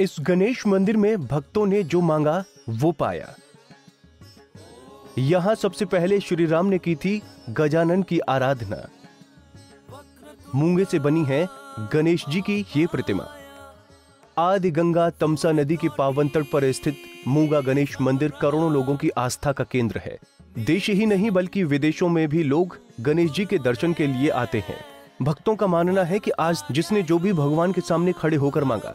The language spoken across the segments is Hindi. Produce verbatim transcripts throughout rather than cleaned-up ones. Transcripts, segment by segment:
इस गणेश मंदिर में भक्तों ने जो मांगा वो पाया। यहां सबसे पहले श्री राम ने की थी गजानन की आराधना। मूंगे से बनी है गणेश जी की ये प्रतिमा। आदि गंगा तमसा नदी के पावन तट पर स्थित मूंगा गणेश मंदिर करोड़ों लोगों की आस्था का केंद्र है। देश ही नहीं बल्कि विदेशों में भी लोग गणेश जी के दर्शन के लिए आते हैं। भक्तों का मानना है कि आज जिसने जो भी भगवान के सामने खड़े होकर मांगा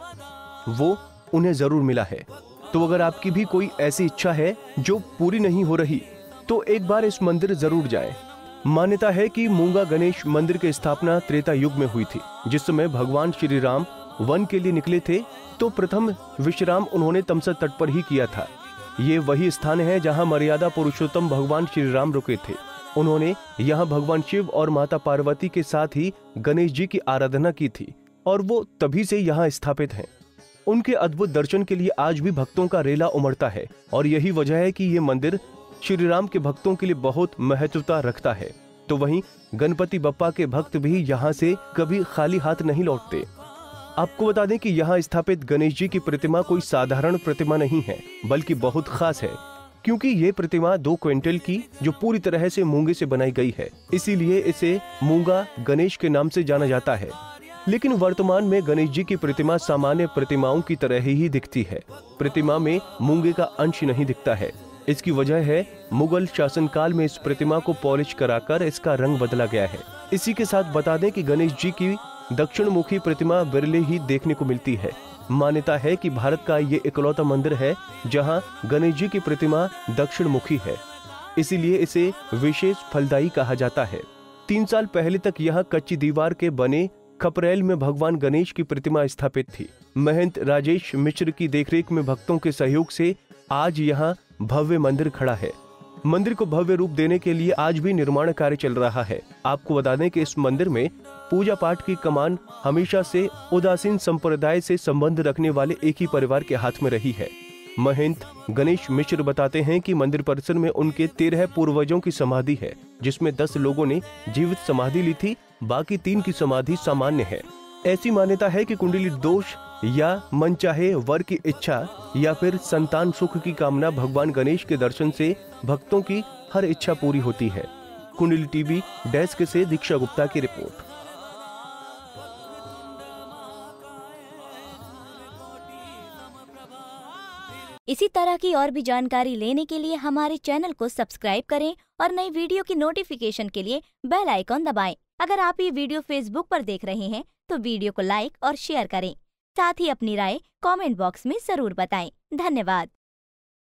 वो उन्हें जरूर मिला है। तो अगर आपकी भी कोई ऐसी इच्छा है जो पूरी नहीं हो रही तो एक बार इस मंदिर जरूर जाएं। मान्यता है कि मूंगा गणेश मंदिर की स्थापना त्रेता युग में हुई थी, जिस समय भगवान श्री राम वन के लिए निकले थे तो प्रथम विश्राम उन्होंने तमसा तट पर ही किया था। ये वही स्थान है जहां मर्यादा पुरुषोत्तम भगवान श्री राम रुके थे। उन्होंने यहां भगवान शिव और माता पार्वती के साथ ही गणेश जी की आराधना की थी और वो तभी से यहाँ स्थापित हैं। उनके अद्भुत दर्शन के लिए आज भी भक्तों का रेला उमड़ता है और यही वजह है कि ये मंदिर श्री राम के भक्तों के लिए बहुत महत्वता रखता है। तो वहीं गणपति बप्पा के भक्त भी यहाँ से कभी खाली हाथ नहीं लौटते। आपको बता दें कि यहाँ स्थापित गणेश जी की प्रतिमा कोई साधारण प्रतिमा नहीं है बल्कि बहुत खास है, क्योंकि ये प्रतिमा दो क्विंटल की जो पूरी तरह से मूंगे से बनाई गई है, इसीलिए इसे मूंगा गणेश के नाम से जाना जाता है। लेकिन वर्तमान में गणेश जी की प्रतिमा सामान्य प्रतिमाओं की तरह ही दिखती है। प्रतिमा में मूंगे का अंश नहीं दिखता है। इसकी वजह है मुगल शासनकाल में इस प्रतिमा को पॉलिश कराकर इसका रंग बदला गया है। इसी के साथ बता दें कि गणेश जी की दक्षिण मुखी प्रतिमा विरले ही देखने को मिलती है। मान्यता है कि भारत का ये इकलौता मंदिर है जहां गणेश जी की प्रतिमा दक्षिण मुखी है, इसीलिए इसे विशेष फलदायी कहा जाता है। तीन साल पहले तक यहाँ कच्ची दीवार के बने खपरेल में भगवान गणेश की प्रतिमा स्थापित थी। महंत राजेश मिश्र की देखरेख में भक्तों के सहयोग से आज यहाँ भव्य मंदिर खड़ा है। मंदिर को भव्य रूप देने के लिए आज भी निर्माण कार्य चल रहा है। आपको बता दें कि इस मंदिर में पूजा पाठ की कमान हमेशा से उदासीन संप्रदाय से संबंध रखने वाले एक ही परिवार के हाथ में रही है। महंत गणेश मिश्र बताते हैं कि मंदिर परिसर में उनके तेरह पूर्वजों की समाधि है, जिसमें दस लोगों ने जीवित समाधि ली थी, बाकी तीन की समाधि सामान्य है। ऐसी मान्यता है कि कुंडली दोष या मनचाहे वर की इच्छा या फिर संतान सुख की कामना भगवान गणेश के दर्शन से भक्तों की हर इच्छा पूरी होती है। कुंडली टीवी डेस्क से दीक्षा गुप्ता की रिपोर्ट। इसी तरह की और भी जानकारी लेने के लिए हमारे चैनल को सब्सक्राइब करें और नई वीडियो की नोटिफिकेशन के लिए बेल आइकॉन दबाएं। अगर आप ये वीडियो फेसबुक पर देख रहे हैं तो वीडियो को लाइक और शेयर करें। साथ ही अपनी राय कमेंट बॉक्स में जरूर बताएं। धन्यवाद।